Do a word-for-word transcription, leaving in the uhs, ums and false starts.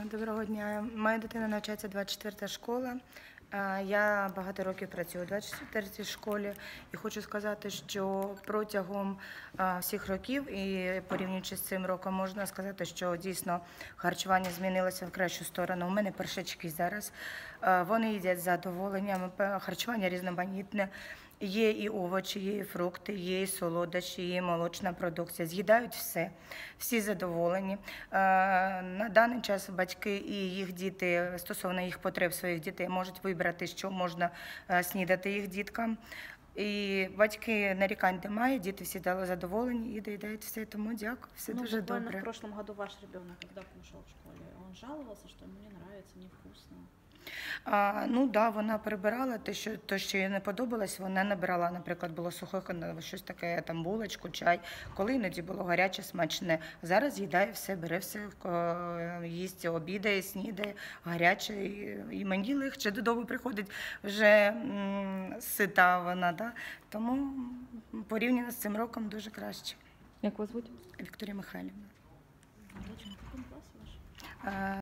Доброго дня. Моя дитина навчається двадцять четверта школа. Я багато років працюю у двадцять четвертій школі і хочу сказати, що протягом всіх років і порівнюючи з цим роком, можна сказати, що дійсно харчування змінилося в кращу сторону. У мене першачки зараз, вони їдять з задоволенням, харчування різноманітне. Є і овочі, є і фрукти, є і солодощі, є і молочна продукція. З'їдають все, всі задоволені. На даний час батьки і їх діти, стосовно їх потреб своїх дітей, можуть вибрати, що можна снідати їх діткам. І батьки нарікань немає, діти всі дали задоволені і доїдають все, тому дякую, все ну, дуже добре. В прошлом году ваш ребенок, когда кушал в школе, он жаловался, что ему не нравится, невкусно. А, ну да, вона прибирала те, що то, що їй не подобалось, вона набирала, наприклад, було сухе, щось таке, там булочку, чай, коли іноді було гаряче, смачне. Зараз їдає все, бере все, їсть, обідає, снідає, гаряче, і мені легше додому приходить вже м, сита вона, да? Тому порівняно з цим роком дуже краще. Як вас звуть? Вікторія Михайлівна. А доченька в каком классе ваша?